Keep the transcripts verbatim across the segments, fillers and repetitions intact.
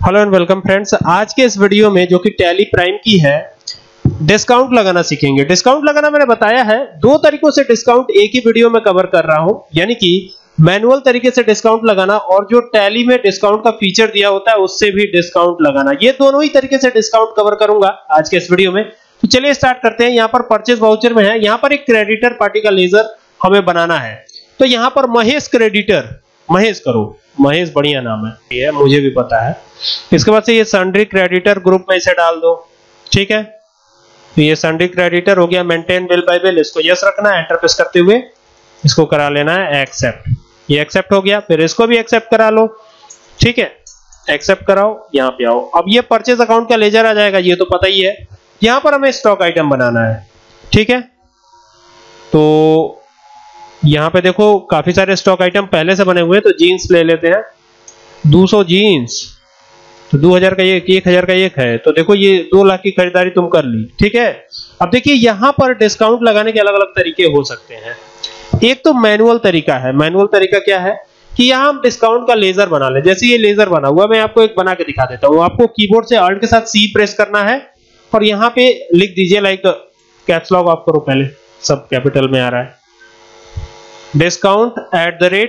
Hello and welcome friends. आज के इस वीडियो में जो कि टैली प्राइम की है, डिस्काउंट लगाना सीखेंगे। डिस्काउंट लगाना मैंने बताया है दो तरीकों से डिस्काउंट एक ही वीडियो में कवर कर रहा हूं, यानी कि मैनुअल तरीके से डिस्काउंट लगाना और जो टैली में डिस्काउंट का फीचर दिया होता है उससे भी डिस्काउंट लगाना। ये दोनों ही तरीके से डिस्काउंट कवर करूंगा आज के इस वीडियो में। तो चलिए स्टार्ट करते हैं। यहाँ पर परचेज वाउचर में है, यहाँ पर एक क्रेडिटर पार्टी का लेजर हमें बनाना है। तो यहाँ पर महेश क्रेडिटर, महेश करो, महेश बढ़िया नाम है, ये मुझे भी पता है। इसके बाद से ये सन्ड्री क्रेडिटर ग्रुप में इसे डाल दो, ठीक है। तो ये सन्ड्री क्रेडिटर हो गया। मेंटेन बिल बाय बिल, इसको यस रखना है, एंटर प्रेस करते हुए इसको करा लेना है एक्सेप्ट। ये एक्सेप्ट हो गया, फिर इसको भी एक्सेप्ट करा लो, ठीक है। एक्सेप्ट कराओ, यहाँ पे आओ। अब ये परचेज अकाउंट का लेजर आ जाएगा, ये तो पता ही है। यहाँ पर हमें स्टॉक आइटम बनाना है, ठीक है। तो यहाँ पे देखो काफी सारे स्टॉक आइटम पहले से बने हुए हैं, तो जीन्स ले लेते हैं। दो सौ जीन्स, तो दो हज़ार का एक, एक हज़ार का एक है। तो देखो ये दो लाख की खरीदारी तुम कर ली, ठीक है। अब देखिए यहाँ पर डिस्काउंट लगाने के अलग अलग तरीके हो सकते हैं। एक तो मैनुअल तरीका है। मैनुअल तरीका क्या है कि यहाँ हम डिस्काउंट का लेजर बना ले। जैसे ये लेजर बना हुआ, मैं आपको एक बना के दिखा देता हूँ। आपको कीबोर्ड से अल्ट के साथ सी प्रेस करना है और यहाँ पे लिख दीजिए, लाइक कैप्स लॉक ऑफ करो, पहले सब कैपिटल में आ रहा है। Discount at the rate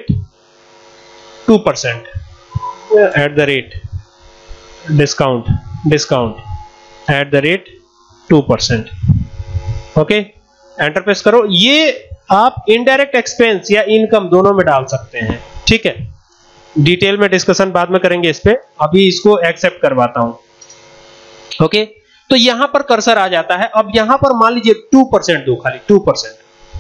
two percent, at the rate discount discount at the rate two percent, okay. Enter press करो। ये आप इनडायरेक्ट एक्सपेंस या इनकम दोनों में डाल सकते हैं, ठीक है। डिटेल में डिस्कशन बाद में करेंगे इस पे, अभी इसको एक्सेप्ट करवाता हूं, ओके। तो यहां पर कर्सर आ जाता है। अब यहां पर मान लीजिए टू परसेंट दो, खाली टू परसेंट,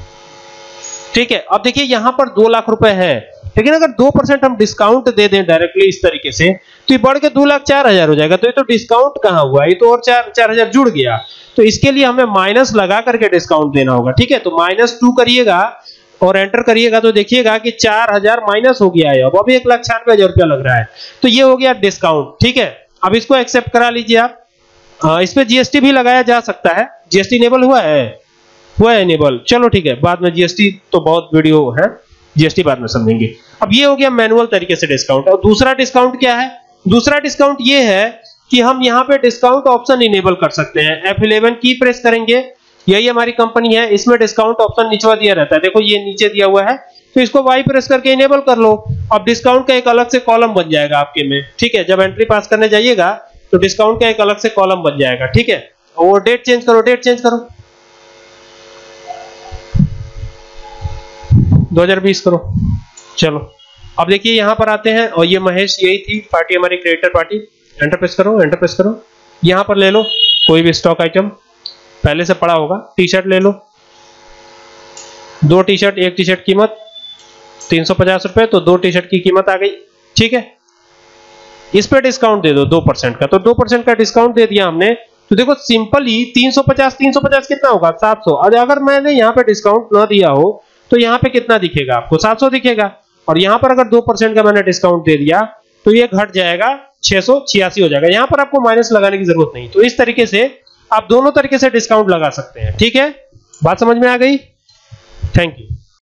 ठीक है। अब देखिए यहां पर दो लाख रुपए है, लेकिन अगर दो परसेंट हम डिस्काउंट दे दें डायरेक्टली इस तरीके से, तो ये बढ़ के दो लाख चार हजार हो जाएगा। तो ये तो डिस्काउंट कहां हुआ, ये तो और चार चार हजार जुड़ गया। तो इसके लिए हमें माइनस लगा करके डिस्काउंट देना होगा, ठीक है। तो माइनस टू करिएगा और एंटर करिएगा, तो देखिएगा कि चार हजार माइनस हो गया है। अब अभी एक लाख छियानवे हजार रुपया लग रहा है। तो ये हो गया डिस्काउंट, ठीक है। अब इसको एक्सेप्ट करा लीजिए आप। आ, इस पे जीएसटी भी लगाया जा सकता है। जीएसटी इनेबल हुआ है, हुआ है इनेबल, चलो ठीक है। बाद में जीएसटी तो बहुत वीडियो है, जीएसटी बाद में समझेंगे। अब ये हो गया मैनुअल तरीके से डिस्काउंट। और दूसरा डिस्काउंट क्या है? दूसरा डिस्काउंट ये है कि हम यहाँ पे डिस्काउंट ऑप्शन इनेबल कर सकते हैं। एफ इलेवन की प्रेस करेंगे, यही हमारी कंपनी है, इसमें डिस्काउंट ऑप्शन नीचे दिया रहता है। देखो ये नीचे दिया हुआ है, तो इसको वाई प्रेस करके इनेबल कर लो। अब डिस्काउंट का एक अलग से कॉलम बन जाएगा आपके में, ठीक है। जब एंट्री पास करने जाइएगा तो डिस्काउंट का एक अलग से कॉलम बन जाएगा, ठीक है। और डेट चेंज करो, डेट चेंज करो, दो हज़ार बीस करो। चलो अब देखिए यहां पर आते हैं, और ये महेश, यही थी पार्टी हमारी क्रिएटर पार्टी। एंटर प्रेस करो, एंटर प्रेस करो। यहां पर ले लो कोई भी स्टॉक आइटम पहले से पड़ा होगा। टी शर्ट ले लो, दो टी शर्ट, एक टी शर्ट कीमत तीन सौ पचास रुपए, तो दो टी शर्ट की कीमत आ गई, ठीक है। इस पे डिस्काउंट दे दो दो परसेंट का, तो दो परसेंट का डिस्काउंट दे दिया हमने। तो देखो सिंपली तीन सौ पचास, तीन सौ पचास कितना होगा, सात सौ। अगर मैंने यहाँ पे डिस्काउंट ना दिया हो तो यहाँ पे कितना दिखेगा आपको, सात सौ दिखेगा। और यहाँ पर अगर दो परसेंट का मैंने डिस्काउंट दे दिया तो ये घट जाएगा, छह सौ छियासी हो जाएगा। यहाँ पर आपको माइनस लगाने की जरूरत नहीं। तो इस तरीके से आप दोनों तरीके से डिस्काउंट लगा सकते हैं, ठीक है। बात समझ में आ गई? Thank you.